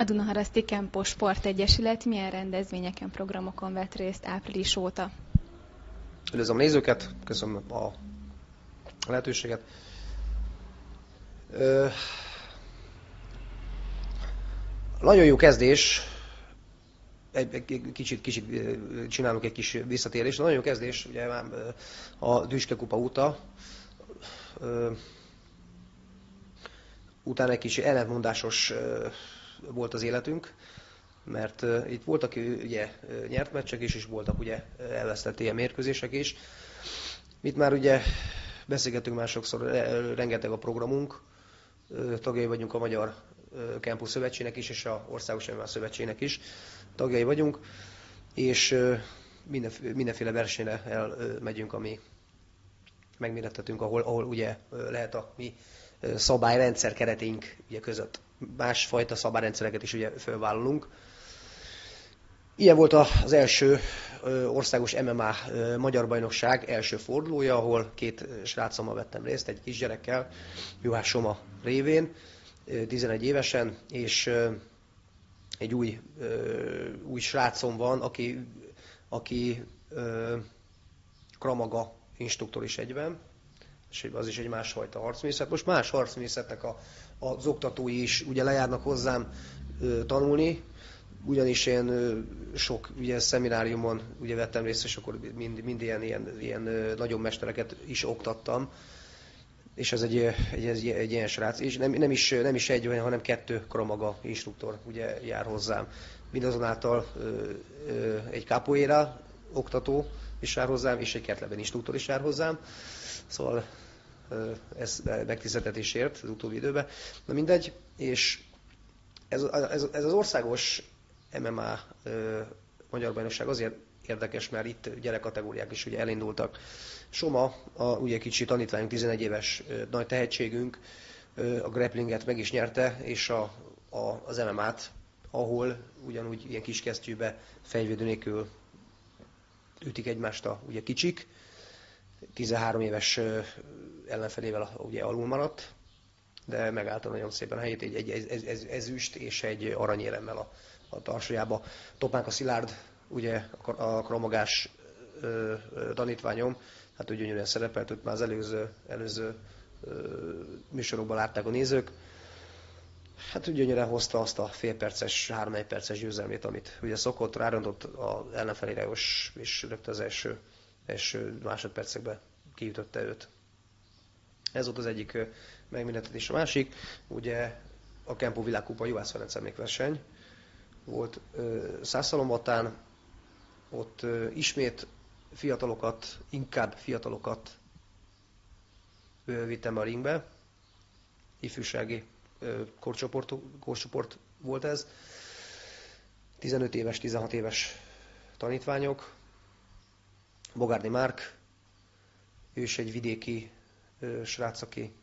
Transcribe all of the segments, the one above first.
A Dunaharaszti Kempos Sportegyesület milyen rendezvényeken, programokon vett részt április óta? Üdvözlöm a nézőket, köszönöm a lehetőséget. Nagyon jó kezdés, kicsit csinálunk egy kis visszatérést. Nagyon jó kezdés, ugye a Düske Kupa óta. Utána egy kis ellentmondásos volt az életünk, mert itt voltak ugye nyert meccsek is, és voltak ugye elvesztett ilyen mérkőzések is. Itt már ugye beszélgetünk már sokszor, rengeteg a programunk, tagjai vagyunk a Magyar Campus Szövetségnek is, és a Országos MMA Szövetségnek is tagjai vagyunk, és mindenféle versenyre elmegyünk, ami megmérettetünk, ahol ugye lehet a mi szabályrendszer kereténk ugye között. Másfajta szabályrendszereket is ugye felvállalunk. Ilyen volt az első országos MMA magyar bajnokság első fordulója, ahol két srácommal vettem részt, egy kisgyerekkel, Juhász Soma révén, 11 évesen, és egy új srácom van, aki Kramaga instruktor is egyben, és az is egy másfajta harcművészet. Most más harcművészetnek az oktatói is ugye lejárnak hozzám tanulni, ugyanis én sok ugye, szemináriumon ugye vettem részt, és akkor mind ilyen nagyobb mestereket is oktattam. És ez egy ilyen srác. És nem is egy olyan, hanem 2 Kramaga instruktor ugye, jár hozzám. Mindazonáltal egy capoeira oktató is jár hozzám, és egy Ketleben instruktor is jár hozzám. Szóval ez megtiszteltetésért az utóbbi időben. Na mindegy, és ez az országos MMA magyar bajnokság azért érdekes, mert itt gyerekkategóriák is ugye elindultak. Soma, ugye kicsi tanítványunk, 11 éves nagy tehetségünk, a grapplinget meg is nyerte, és az MMA-t, ahol ugyanúgy ilyen kis kesztyűbe fejvédő nélkül ütik egymást a ugye kicsik. 13 éves ellenfelével ugye alul maradt, de megállta nagyon szépen a helyét, egy ezüst és egy aranyéremmel a tarsójába. Topánka Szilárd, ugye a kramagás tanítványom, hát úgy gyönyörűen szerepelt, őt már az előző műsorokban látták a nézők. Hát úgy gyönyörűen hozta azt a félperces, 3-1 perces győzelmét, amit ugye szokott, rárontott az ellenfelére, és rögtön az első másodpercekben kiütötte őt. Ez volt az egyik megmérettetés. A másik, ugye a Kempo világkupa Juhász Ferenc emlékverseny volt Szászhalombattán, ott ismét inkább fiatalokat vittem a ringbe, ifjúsági korcsoport volt ez, 15 éves, 16 éves tanítványok, Bogárdi Márk, ő is egy vidéki srác, aki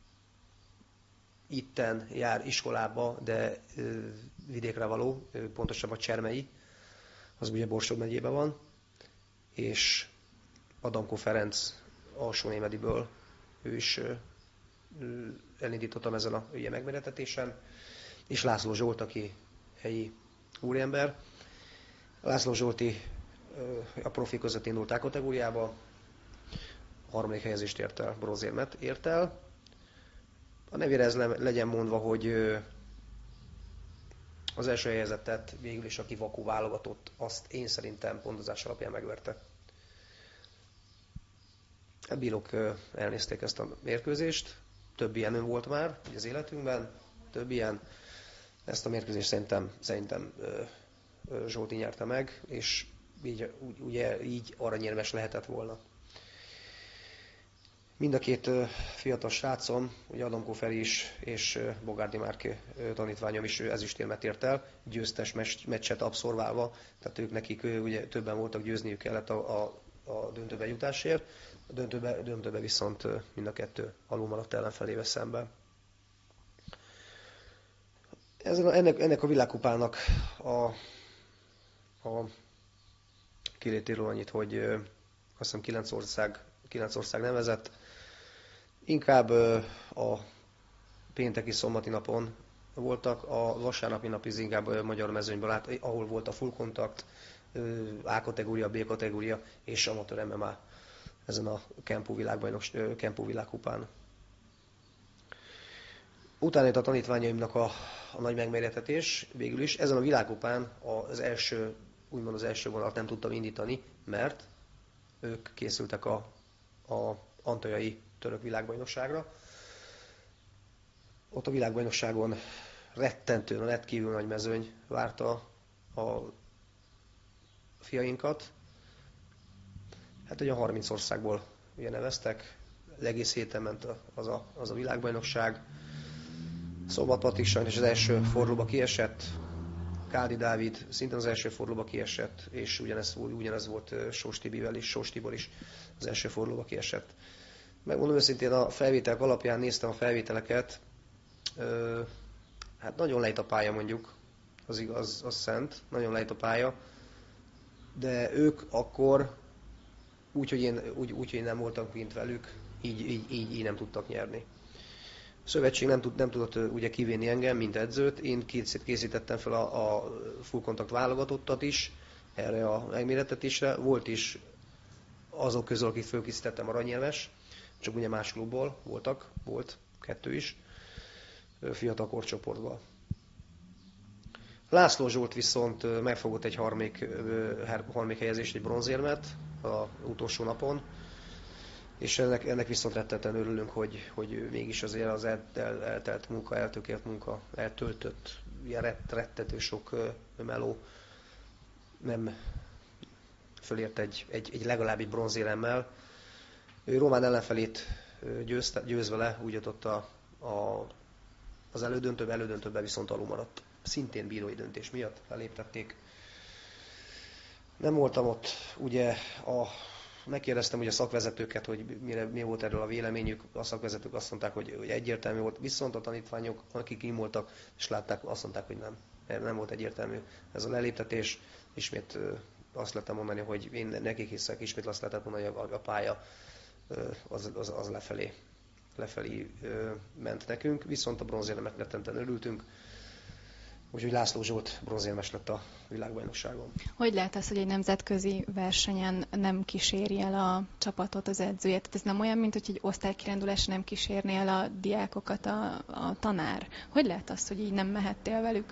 itten jár iskolába, de vidékre való, pontosabban Csermei, az ugye Borsod megyében van, és Adamko Ferenc Alsónémediből, ő is elindítottam ezen a ugye megmérettetésen, és László Zsolt, aki helyi úriember. László Zsolti a profi között indult A kategóriába, a 3. helyezést ért el, bronzérmet ért el. A nevére ez legyen mondva, hogy az első helyezettet végül is, aki vakú válogatott, azt én szerintem pontozás alapján megverte. A bírók elnézték ezt a mérkőzést, több ilyen volt már az életünkben, több ilyen. Ezt a mérkőzést szerintem Zsolti nyerte meg, és így aranyérmes lehetett volna. Mind a 2 fiatal srácom, ugye Adamko Feri is, és Bogárdi Márk tanítványom is ezüstérmet ért el, győztes meccset abszorválva, tehát nekik ugye többen voltak, győzniük kellett a döntőbe jutásért, a döntőbe viszont mind a 2 alul maradt ellenfelével szemben. Ennek a világkupának a kilétéről annyit, hogy azt hiszem 9 ország nevezett. Inkább a pénteki szombati napon voltak, a vasárnapi nap inkább magyar mezőnyből, ahol volt a full kontakt, A kategória, B kategória és amatőr MMA ezen a Kempó világkupán. Utána jött a tanítványaimnak a nagy megmérettetés végül is. Ezen a világkupán az első vonalat nem tudtam indítani, mert ők készültek a antalyai török világbajnokságra. Ott a világbajnokságon rettentően, rendkívül nagy mezőny várta a fiainkat. Hát ugye 30 országból ugye neveztek, egész héten ment az a világbajnokság. Szombat Patrik sajnos az első fordulóba kiesett, Kádi Dávid szintén az első fordulóba kiesett, és ugyanez volt Sós Tibivel is, Sós Tibor is az első fordulóba kiesett. Megmondom őszintén, a felvételek alapján néztem a felvételeket, hát nagyon lejt a pálya mondjuk, az igaz, az szent, nagyon lejt a pálya, de ők akkor, úgy, hogy én nem voltam kint velük, így nem tudtak nyerni. A szövetség nem tudott ugye kivinni engem, mint edzőt. Én készítettem fel a full contact válogatottat is erre a megmérettetésre. Volt is azok közül, akik fölkészítettem aranyérmes, csak ugye más klubból volt 2 is, fiatal korcsoportban. László Zsolt viszont megfogott egy harmadik helyezést, egy bronzérmet az utolsó napon, és ennek viszont rettenten örülünk, hogy mégis azért az eltelt munka, eltökélt munka, eltöltött, ilyen rettető sok meló nem fölért egy legalább egy bronzéremmel. Ő román ellenfelét győzve le, úgy jutott az elődöntőbe viszont alul maradt. Szintén bírói döntés miatt feléptették. Nem voltam ott, ugye megkérdeztem ugye a szakvezetőket, hogy mi volt erről a véleményük. A szakvezetők azt mondták, hogy egyértelmű volt, viszont a tanítványok, akik kim voltak és látták, azt mondták, hogy nem volt egyértelmű ez a leléptetés. Ismét azt lehetett mondani, hogy én nekik hiszek, ismét azt lehetett mondani, hogy a pálya az lefelé ment nekünk, viszont a bronzéremnek rettenten örültünk. Úgyhogy László Zsolt bronzérmes lett a világbajnokságon. Hogy lehet az, hogy egy nemzetközi versenyen nem kíséri el a csapatot az edzője? Tehát ez nem olyan, mint hogy egy osztálykirendulás nem kísérné el a diákokat a tanár. Hogy lehet az, hogy így nem mehettél velük?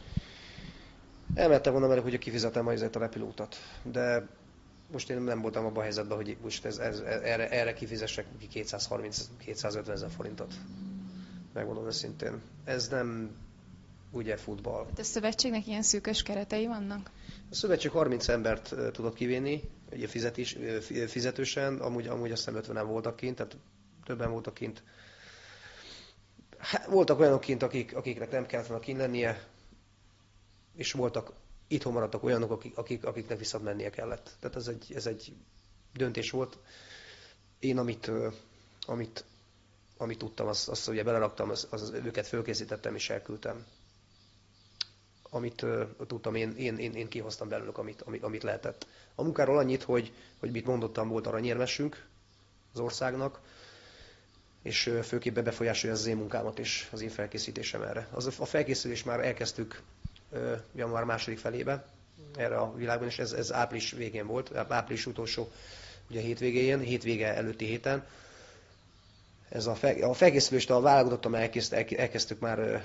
Elmehettem volna velük, hogy kifizetem a repülőutat, de most én nem voltam abban a helyzetben, hogy most erre kifizessek 230-250 ezer forintot. Megmondom őszintén. Ez nem ugye futball. Hát a szövetségnek ilyen szűkös keretei vannak? A szövetség 30 embert tudott kivinni, ugye fizetősen, amúgy azt hiszem 50-en voltak kint, tehát többen voltak kint. Hát, voltak olyanok kint, akiknek nem kellett volna kint lennie, és itthon maradtak olyanok, akiknek viszont mennie kellett. Tehát ez egy döntés volt. Én amit tudtam, azt ugye beleraktam, őket fölkészítettem és elküldtem. Amit tudtam, én kihoztam belőlük, amit lehetett. A munkáról annyit, hogy mit mondottam, volt aranyérmesünk az országnak, és főképp befolyásolja az én munkámat és az én felkészítésem erre. A felkészülést már elkezdtük január második felébe erre a világban, és ez április végén volt, április utolsó ugye hétvége előtti héten. Ez a felkészülést a válogatottam elkezdtük már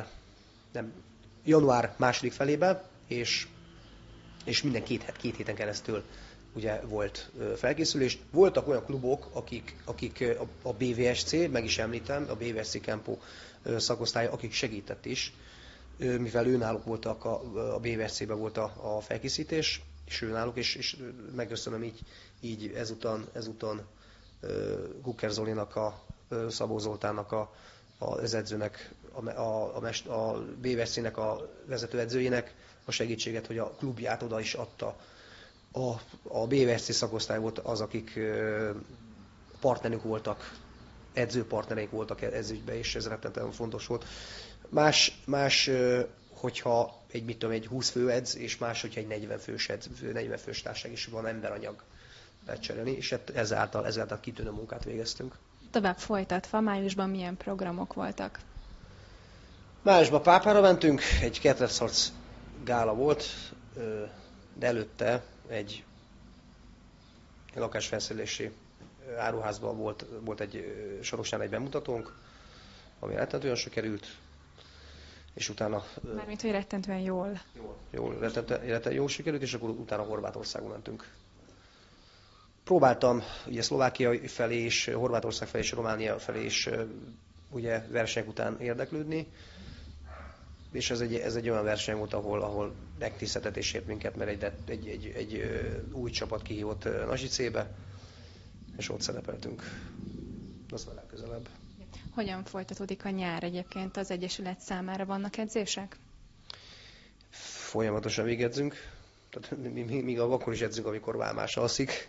január második felében, és minden két héten keresztül ugye volt felkészülés. Voltak olyan klubok, akik a BVSC, meg is említem, a BVSC Kempó szakosztálya, akik segített is, mivel őnáluk voltak, a BVSC-ben volt a felkészítés, és őnáluk, és megköszönöm így ezúton Gukker Zolinak, Szabó Zoltánnak, az edzőnek, a BVSC-nek a vezetőedzőjének a segítséget, hogy a klubját oda is adta. A BVSC szakosztály volt az, akik partnerünk voltak, edzőpartnereink voltak ez ügyben, és ez rettentően fontos volt. Más hogyha egy 20 fő edz, és más, hogyha egy 40 fős társaság is van emberanyag lecserélni, és ezáltal kitűnő munkát végeztünk. Tovább folytatva, májusban milyen programok voltak? Májusban Pápára mentünk, egy ketrecharc gála volt, de előtte egy lakásfelszerelési áruházban volt egy Soroksáron egy bemutatónk, ami rettentően sikerült, és utána... Mármint, hogy rettentően jól. Rettentően jól sikerült, és akkor utána Horvátországba mentünk. Próbáltam ugye Szlovákia felé és Horvátország felé és Románia felé is ugye versenyek után érdeklődni, és ez egy olyan verseny volt, ahol megtiszteltetés ért minket, mert egy új csapat kihívott Nasicébe, és ott szerepeltünk. Az vele közelebb. Hogyan folytatódik a nyár egyébként az Egyesület számára? Vannak edzések? Folyamatosan végedzünk. Tehát még akkor is edzünk, amikor Válmás alszik.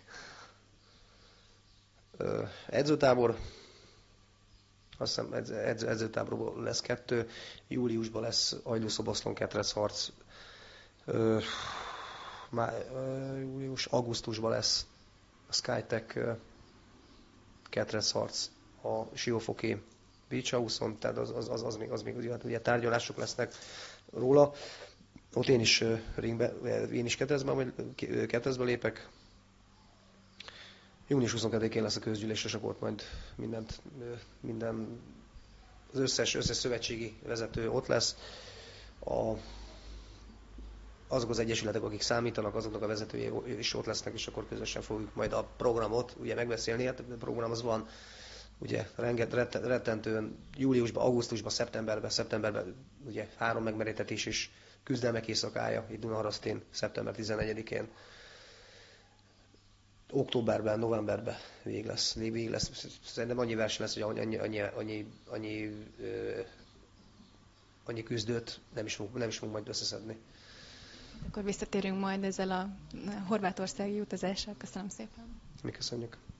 Edzőtábor. Azt hiszem edzőtáborból lesz 2. Júliusban lesz Hajdú-Szoboszlón ketrecharc. Augusztusban lesz a Skytech ketrecharc a Siófoki Beach House-on, tehát az még ugye tárgyalások lesznek róla. Ott én is ketrecbe lépek. Június 22-én lesz a közgyűlés, és akkor majd minden az összes szövetségi vezető ott lesz. Azok az egyesületek, akik számítanak, azoknak a vezetői is ott lesznek, és akkor közösen fogjuk majd a programot ugye megbeszélni. Hát a program az van, ugye rettentően júliusban, augusztusban, szeptemberben ugye 3 megmerítetés és küzdelmek éjszakája itt Dunaharasztén, szeptember 11-én. Októberben, novemberben vég lesz. Szerintem annyi verseny lesz, hogy annyi küzdőt nem is fogunk majd összeszedni. Akkor visszatérünk majd ezzel a horvátországi utazással. Köszönöm szépen. Mi köszönjük.